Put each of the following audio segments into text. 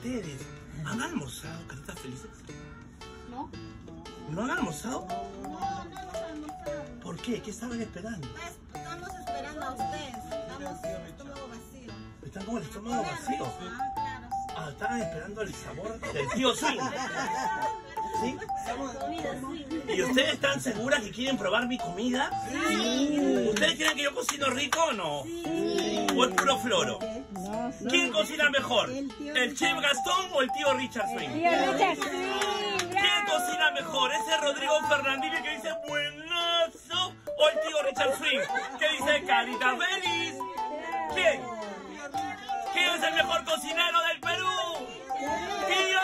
ustedes. ¿Han almorzado, caritas felices? ¿No? ¿No han almorzado? No hemos almorzado. ¿Por qué? ¿Qué estaban esperando? Estamos esperando a ustedes. Estamos con el estómago vacío. ¿Están con el estómago vacío? Claro. Ah, estaban esperando el sabor del tío Swing. ¿Sí? ¿Y ustedes están seguras que quieren probar mi comida? Sí. ¿Ustedes creen que yo cocino rico o no? Sí. ¿O es puro floro? ¿Quién cocina mejor? ¿El chef Gastón o el tío Richard Swing? ¿Quién cocina mejor? ¿Ese Rodrigo Fernandini que dice buenazo? ¿O el tío Richard Swing que dice carita feliz? ¿Quién? ¿Quién es el mejor cocinero del Perú? ¡Tío!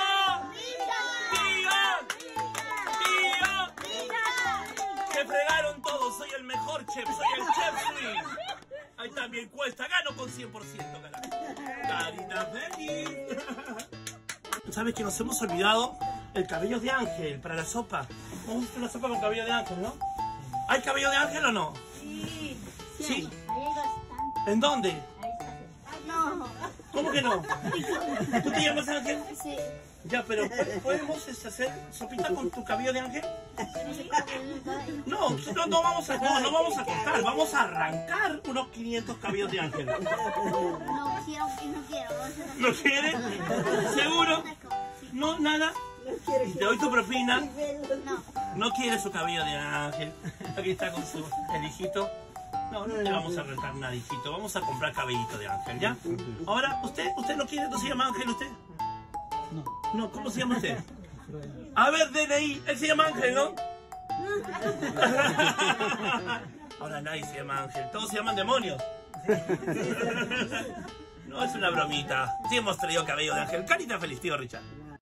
¡Se fregaron todos! Soy el mejor chef, soy el chef Swing. Ahí también cuesta, gano con 100%, carajo. Carita feliz. ¿Sabes que nos hemos olvidado el cabello de ángel para la sopa? Vamos a hacer una sopa con cabello de ángel, ¿no? ¿Hay cabello de ángel o no? Sí. Sí. Ahí hay bastante. ¿En dónde? Ahí está. No. ¿Cómo que no? ¿Tú te llamas Ángel? Sí. Ya, pero ¿podemos hacer sopita con tu cabello de ángel? No, no vamos a cortar, vamos a arrancar unos 500 cabellos de ángel. No quiero. ¿No quieres? ¿Seguro? No, nada. Y te doy tu propina. No. No quiere su cabello de ángel. Aquí está con el hijito. No, no le vamos a rentar nada, hijito. Vamos a comprar cabellito de ángel, ¿ya? Ahora, ¿usted no quiere? ¿No se llama Ángel usted? No, ¿cómo se llama usted? A ver, DNI, él se llama Ángel, ¿no? Ahora nadie se llama Ángel, todos se llaman demonios. No, es una bromita. Sí hemos traído cabello de ángel. Carita feliz, tío Richard.